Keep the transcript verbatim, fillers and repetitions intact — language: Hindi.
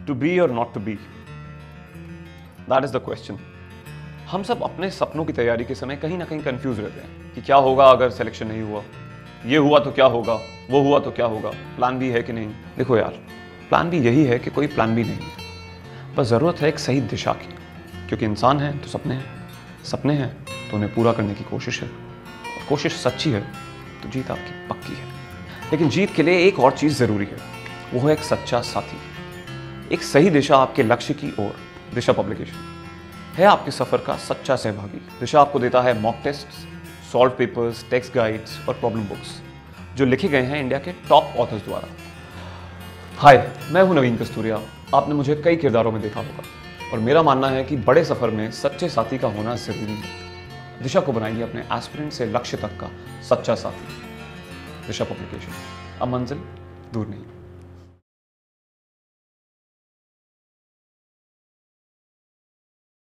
टू बी और not to be, that is the question. हम सब अपने सपनों की तैयारी के समय कहीं ना कहीं कंफ्यूज रहते हैं कि क्या होगा अगर सिलेक्शन नहीं हुआ, ये हुआ तो क्या होगा, वो हुआ तो क्या होगा, प्लान बी है कि नहीं। देखो यार, प्लान बी यही है कि कोई प्लान बी नहीं है, बस ज़रूरत है एक सही दिशा की। क्योंकि इंसान हैं तो सपने हैं, सपने हैं तो उन्हें पूरा करने की कोशिश है, और कोशिश सच्ची है तो जीत आपकी पक्की है। लेकिन जीत के लिए एक और चीज़ ज़रूरी है, वो है एक सच्चा साथी, एक सही दिशा आपके लक्ष्य की ओर। दिशा पब्लिकेशन है आपके सफ़र का सच्चा सहभागी। दिशा आपको देता है mock tests, solved papers, text guides और प्रॉब्लम बुक्स जो लिखे गए हैं इंडिया के टॉप ऑथर्स द्वारा। हाय, मैं हूं नवीन कस्तूरिया। आपने मुझे कई किरदारों में देखा होगा, और मेरा मानना है कि बड़े सफ़र में सच्चे साथी का होना ज़रूरी है। दिशा को बनाइए अपने एस्पिरेंट से लक्ष्य तक का सच्चा साथी। दिशा पब्लिकेशन, अब मंजिल दूर नहीं।